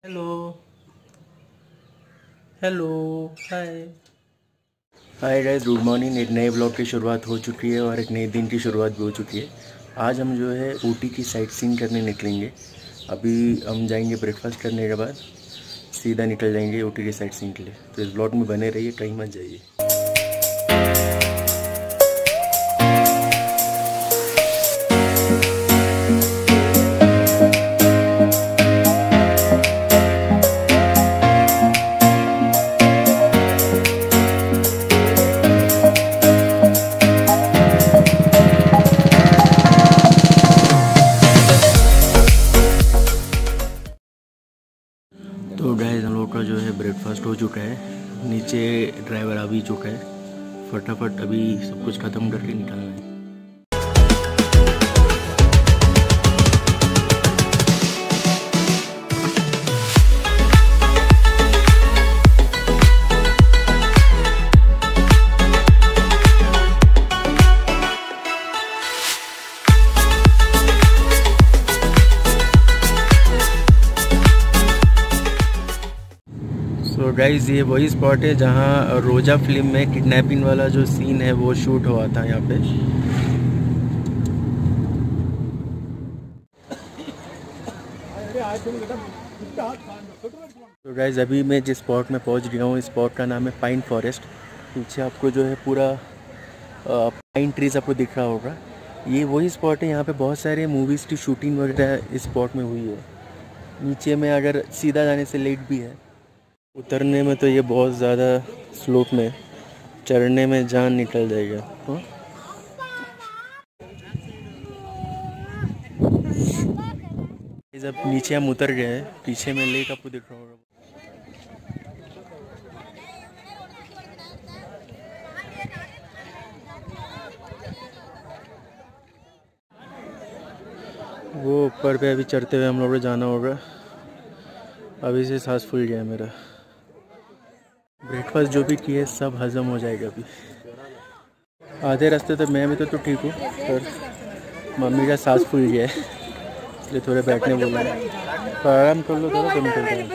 Hello hello hi hi guys, good morning. एक नए blog की शुरुआत हो चुकी है और एक नए दिन की शुरुआत भी हो चुकी है। आज हम जो है ऊटी की साइट सीइंग करने निकलेंगे। अभी हम जाएंगे ब्रेकफास्ट करने के बाद सीधा निकल जाएंगे ऊटी की साइट सीइंग के लिए। तो इस ब्लॉग में बने रहिए, कहीं मत जाइए। तो गाइस, हम लोग का जो है ब्रेकफास्ट हो चुका है। नीचे ड्राइवर आ भी चुका है। फटाफट अभी सब कुछ ख़त्म करके निकलना है। तो गाइज़, ये वही स्पॉट है जहाँ रोजा फिल्म में किडनैपिंग वाला जो सीन है वो शूट हुआ था यहाँ पे। तो गाइज़, अभी मैं जिस स्पॉट में पहुँच गया हूँ, इस स्पॉट का नाम है पाइन फॉरेस्ट। पीछे आपको जो है पूरा पाइन ट्रीज आपको दिख रहा होगा। ये वही स्पॉट है, यहाँ पे बहुत सारे मूवीज़ की शूटिंग वगैरह इस स्पॉट में हुई है। नीचे में अगर सीधा जाने से लेट भी है, उतरने में तो ये बहुत ज़्यादा स्लोप में, चढ़ने में जान निकल जाएगा। जब नीचे हम उतर गए हैं, पीछे में लेक आपको दिख रहा होगा। वो ऊपर पे अभी चढ़ते हुए हम लोग को जाना होगा। अभी से सांस फूल गया मेरा। ब्रेकफास्ट जो भी किए सब हजम हो जाएगा अभी। आधे रास्ते तक मैं भी तो ठीक हूँ, पर मम्मी का सांस फूल गया है, इसलिए थोड़े बैठने बोला है। तो आराम कर लो थोड़ा, तो निकलते हैं।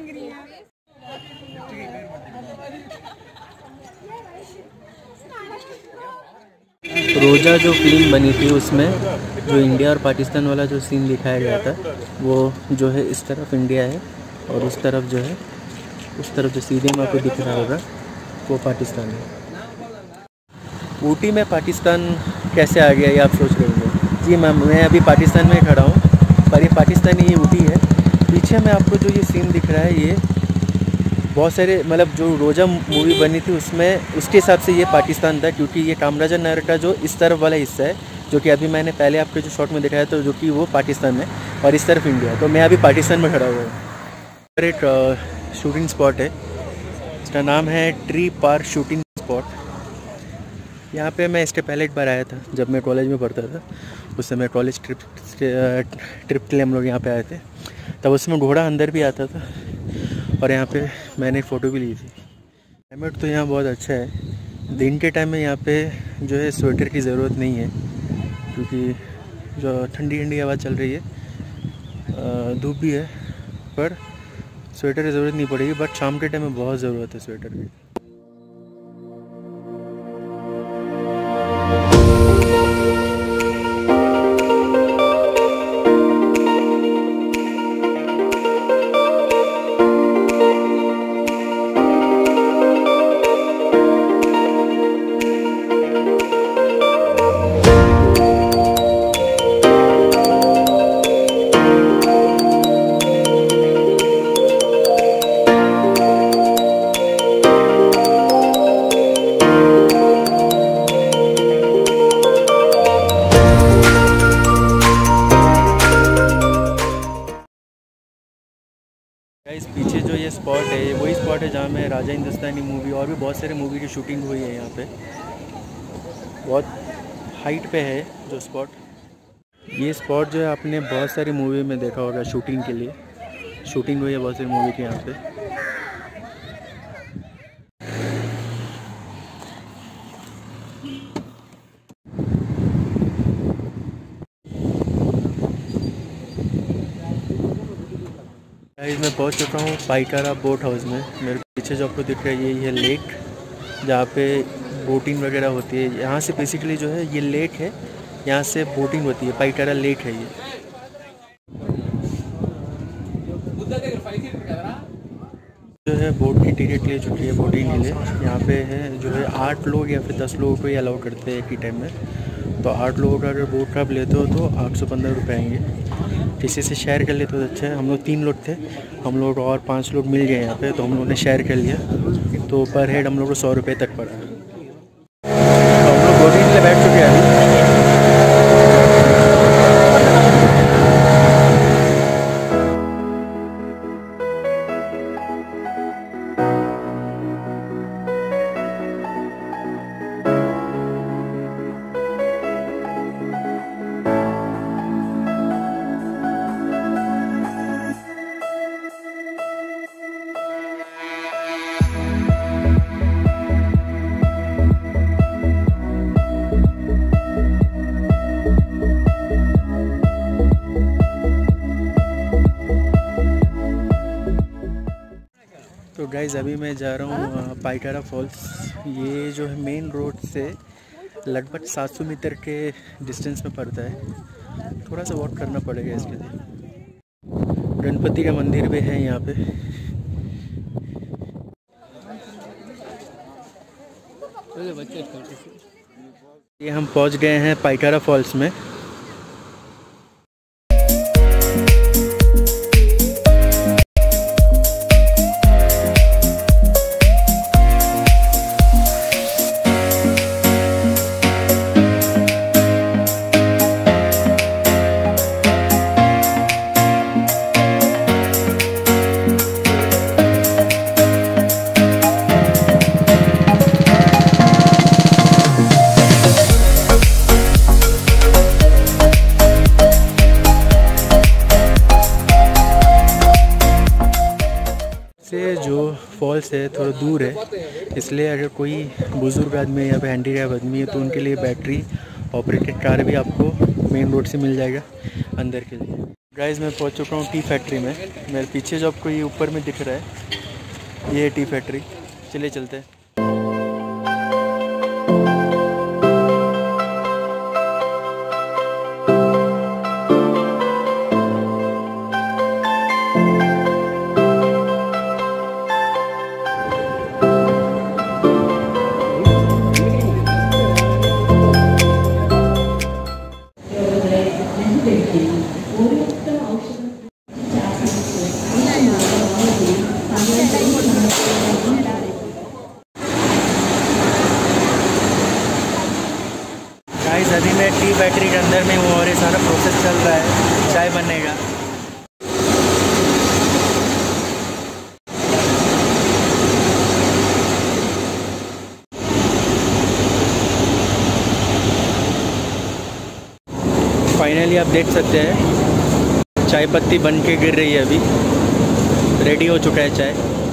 रोजा जो फिल्म बनी थी उसमें जो इंडिया और पाकिस्तान वाला जो सीन दिखाया गया था, वो जो है इस तरफ इंडिया है और उस तरफ जो है, उस तरफ जो सीधे में आपको दिख रहा होगा वो पाकिस्तान है। ऊटी में पाकिस्तान कैसे आ गया ये आप सोच रहे होंगे। जी मैम, मैं अभी पाकिस्तान में खड़ा हूँ, पर ये पाकिस्तानी ये ऊटी है। पीछे में आपको जो ये सीन दिख रहा है, ये बहुत सारे मतलब जो रोजा मूवी बनी थी उसमें, उसके हिसाब से ये पाकिस्तान था, क्योंकि ये कामराजा नहर का जो इस तरफ वाला हिस्सा है, जो कि अभी मैंने पहले आपके जो शॉट में दिखाया था, जो कि वो पाकिस्तान में, और इस तरफ इंडिया। तो मैं अभी पाकिस्तान में खड़ा हुआ हूँ। एक शूटिंग स्पॉट है, इसका नाम है ट्री पार्क शूटिंग स्पॉट। यहाँ पे मैं इसके पहले एक बार आया था जब मैं कॉलेज में पढ़ता था। उस समय कॉलेज ट्रिप के लिए हम लोग यहाँ पे आए थे, तब उसमें घोड़ा अंदर भी आता था और यहाँ पे मैंने फ़ोटो भी ली थी। क्लाइमेट तो यहाँ बहुत अच्छा है। दिन के टाइम में यहाँ पे जो है स्वेटर की ज़रूरत नहीं है, क्योंकि जो ठंडी ठंडी हवा चल रही है, धूप भी है, पर स्वेटर की ज़रूरत नहीं पड़ेगी। बट शाम के टाइम में बहुत ज़रूरत है स्वेटर की। गाइस, पीछे जो ये स्पॉट है, ये वही स्पॉट है जहाँ में राजा हिंदुस्तानी मूवी और भी बहुत सारे मूवी की शूटिंग हुई है। यहाँ पे बहुत हाइट पे है जो स्पॉट। ये स्पॉट जो है आपने बहुत सारी मूवी में देखा होगा, शूटिंग के लिए शूटिंग हुई है बहुत सारी मूवी की यहाँ पे। गाइस मैं पहुंच चुका हूँ पाइकारा बोट हाउस में। मेरे पीछे जो आपको दिख रहा है ये लेक जहाँ पे बोटिंग वगैरह होती है। यहाँ से बेसिकली जो है ये लेक है, यहाँ से बोटिंग होती है। पाइकारा लेक है ये। जो है बोट की टिकट ले चुकी है बोटिंग के लिए। यहाँ पे है जो है 8 लोग या फिर 10 लोगों को ही अलाउ करते हैं एक ही टाइम में। तो 8 लोगों का अगर बोट आप लेते हो तो 815 रुपये आएंगे। किसी से शेयर कर लेते हो तो अच्छा है। हम लोग 3 लोग थे, हम लोग और 5 लोग मिल गए यहाँ पे, तो हम लोगों ने शेयर कर लिया। तो पर हेड हम लोग को 100 रुपये तक पड़ा। तो हम लोग बोटिंग के लिए बैठ चुके हैं अभी। तो गाइज़ अभी मैं जा रहा हूँ पाइकारा फॉल्स। ये जो है मेन रोड से लगभग 700 मीटर के डिस्टेंस में पड़ता है। थोड़ा सा वॉक करना पड़ेगा इसके लिए। गणपति का मंदिर भी है यहाँ पे। ये हम पहुँच गए हैं पाइकारा फॉल्स में। से जो फॉल्स है थोड़ा दूर है, इसलिए अगर कोई बुज़ुर्ग आदमी या फिर हैंडीकैप आदमी है तो उनके लिए बैटरी ऑपरेटेड कार भी आपको मेन रोड से मिल जाएगा अंदर के लिए। गाइस मैं पहुंच चुका हूँ टी फैक्ट्री में। मेरे पीछे जो आपको ये ऊपर में दिख रहा है ये टी फैक्ट्री। चलिए चलते हैं। गाइस अभी मैं टी फैक्ट्री के अंदर में हूँ और ये सारा प्रोसेस चल रहा है चाय बनने का। फाइनली आप देख सकते हैं चाय पत्ती बन के गिर रही है। अभी रेडी हो चुका है चाय।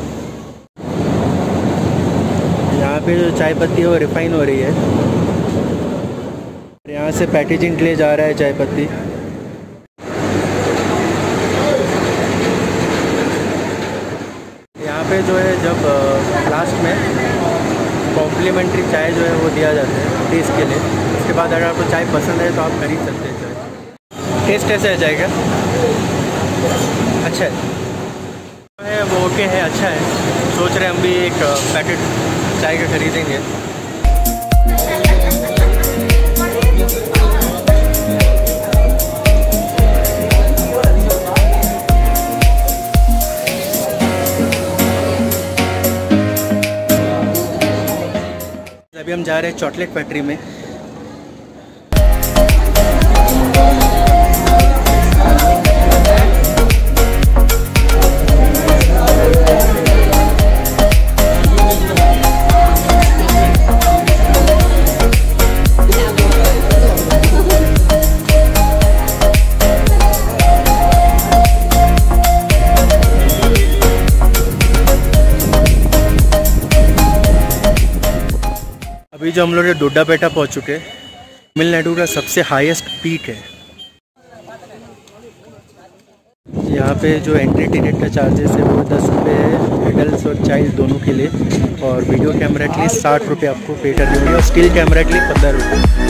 यहाँ पे जो चाय पत्ती है वो रिफाइन हो रही है। यहाँ से पैकेजिंग के लिए जा रहा है चाय पत्ती। यहाँ पे जो है जब लास्ट में कॉम्प्लीमेंट्री चाय जो है वो दिया जाता है टेस्ट के लिए। उसके बाद अगर आपको चाय पसंद है तो आप खरीद सकते हैं चाय। टेस्ट कैसे आ जाएगा? अच्छा है वो ओके है, अच्छा है। सोच रहे हम भी एक पैकेट चाय का खरीदेंगे। अभी हम जा रहे हैं चॉकलेट फैक्ट्री में। अभी जो हम लोग डोडापेटा पहुंच चुके हैं, तमिलनाडु का सबसे हाईएस्ट पीक है। यहाँ पे जो एंट्री टिकट का चार्जेस है वो 10 रुपये है एडल्ट और चाइल्ड दोनों के लिए, और वीडियो कैमरा के लिए 60 रुपये आपको पे करने होंगे, और स्टिल कैमरा के लिए 15 रुपये।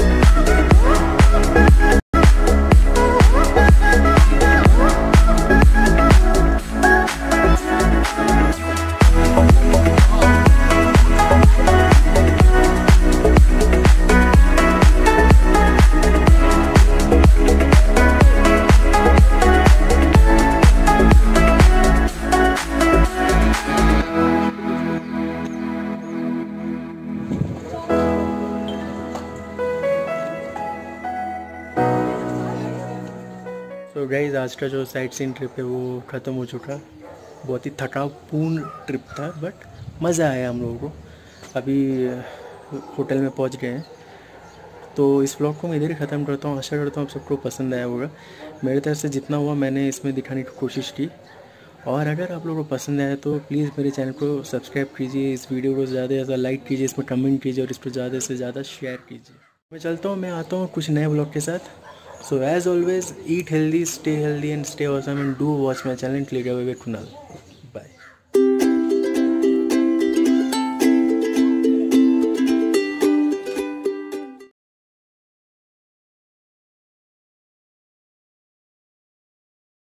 तो गाइज़ आज का जो साइट सीन ट्रिप है वो ख़त्म हो चुका। बहुत ही थकावपूर्ण ट्रिप था बट मज़ा आया हम लोगों को। अभी होटल में पहुंच गए हैं, तो इस व्लॉग को मैं इधर ही ख़त्म करता हूँ। आशा करता हूँ आप सबको पसंद आया होगा। मेरी तरफ से जितना हुआ मैंने इसमें दिखाने की कोशिश की, और अगर आप लोगों को पसंद आया तो प्लीज़ मेरे चैनल को सब्सक्राइब कीजिए, इस वीडियो को ज़्यादा से ज़्यादा लाइक कीजिए, इसमें कमेंट कीजिए और इस पर ज़्यादा से ज़्यादा शेयर कीजिए। मैं चलता हूँ, मैं आता हूँ कुछ नए व्लॉग के साथ। So as always, eat healthy, stay healthy and stay awesome, and do watch my channel. Click away with Kunal.